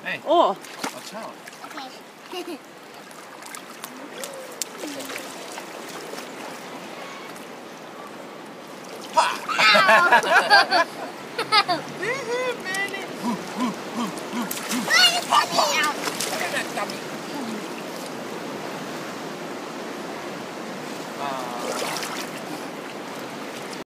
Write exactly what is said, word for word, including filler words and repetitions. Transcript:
Hey. Oh. Watch out. Okay. Woohoo, Manny! Why is it coming out? Look at that dummy.